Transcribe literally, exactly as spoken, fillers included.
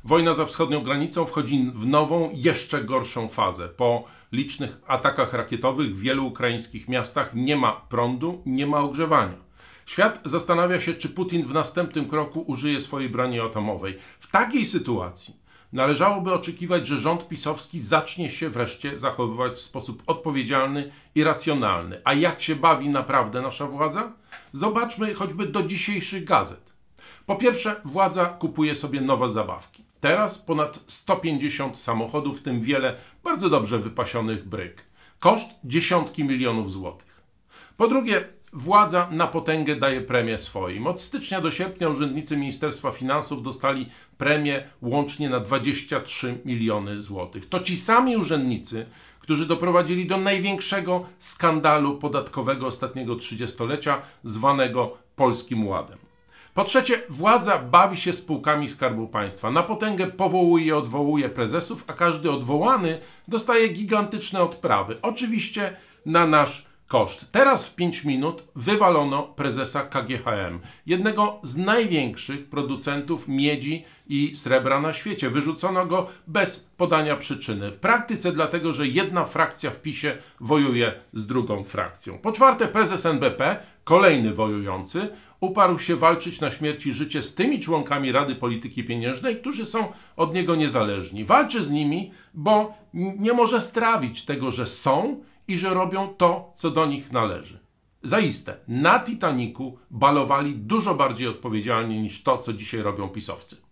Wojna za wschodnią granicą wchodzi w nową, jeszcze gorszą fazę. Po licznych atakach rakietowych w wielu ukraińskich miastach nie ma prądu, nie ma ogrzewania. Świat zastanawia się, czy Putin w następnym kroku użyje swojej broni atomowej. W takiej sytuacji należałoby oczekiwać, że rząd pisowski zacznie się wreszcie zachowywać w sposób odpowiedzialny i racjonalny. A jak się bawi naprawdę nasza władza? Zobaczmy choćby do dzisiejszych gazet. Po pierwsze, władza kupuje sobie nowe zabawki. Teraz ponad sto pięćdziesiąt samochodów, w tym wiele bardzo dobrze wypasionych bryk. Koszt dziesiątki milionów złotych. Po drugie, władza na potęgę daje premię swoim. Od stycznia do sierpnia urzędnicy Ministerstwa Finansów dostali premię łącznie na dwadzieścia trzy miliony złotych. To ci sami urzędnicy, którzy doprowadzili do największego skandalu podatkowego ostatniego trzydziestolecia, zwanego Polskim Ładem. Po trzecie, władza bawi się spółkami Skarbu Państwa. Na potęgę powołuje i odwołuje prezesów, a każdy odwołany dostaje gigantyczne odprawy. Oczywiście na nasz koszt. Teraz w pięć minut wywalono prezesa K G H M, jednego z największych producentów miedzi i srebra na świecie. Wyrzucono go bez podania przyczyny. W praktyce dlatego, że jedna frakcja w PiSie wojuje z drugą frakcją. Po czwarte, prezes N B P, kolejny wojujący, uparł się walczyć na śmierć i życie z tymi członkami Rady Polityki Pieniężnej, którzy są od niego niezależni. Walczy z nimi, bo nie może strawić tego, że są i że robią to, co do nich należy. Zaiste, na Titanicu balowali dużo bardziej odpowiedzialnie niż to, co dzisiaj robią pisowcy.